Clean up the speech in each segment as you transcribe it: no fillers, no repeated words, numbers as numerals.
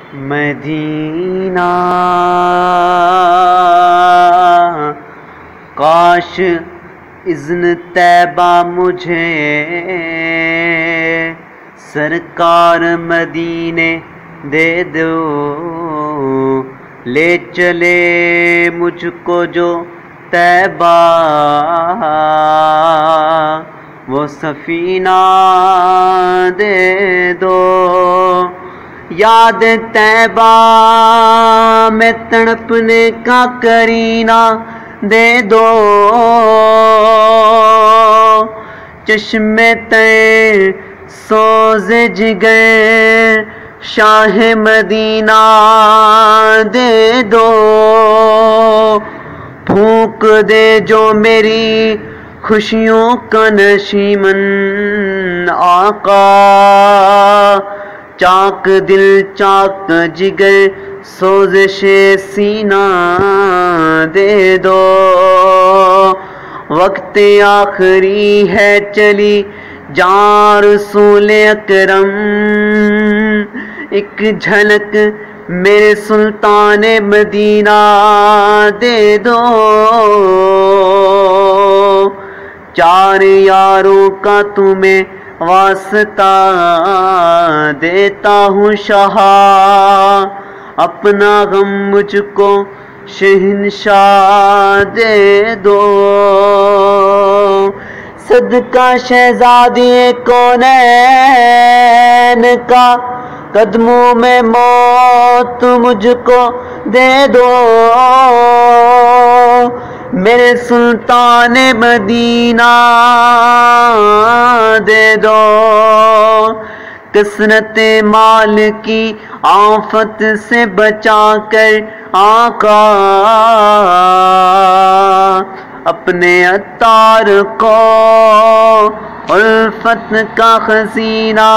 مدینہ کاش اذن طیبہ مجھے سرکار مدینے دے دو، لے چلے مجھ کو جو طیبہ وہ سفینہ دے دو۔ یاد طیبہ میں تڑپنے کا کرینہ دے دو، چشم تر سوز جگر شاہ مدینہ دے دو، پھونک دے جو میری خوشیوں کا نشیمن آقا، چاک دل چاک جگر سوزش سینہ دے دو۔ وقت آخری ہے چلی جاں رسول اکرم، ایک جھلک میرے سلطان مدینہ دے دو۔ چار یاروں کا تمہیں واسطہ دیتا ہوں شاہ، اپنا غم مجھ کو شہنشاہ دے دو۔ صدقہ شہزادی کونین کا قدموں میں موت مجھ کو دے دو، میرے سلطان مدینہ دے دو۔ کثرت مال کی آفت سے بچا کر آقا، اپنے عطار کو الفت کا خزینہ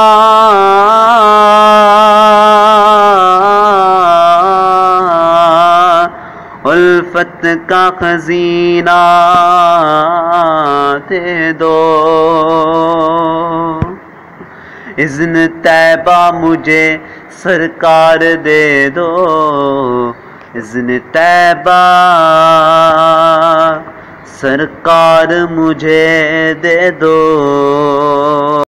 الفت کا خزینہ دے دو۔ اذن طیبہ مجھے سرکار دے دو، اذن طیبہ سرکار مجھے دے دو۔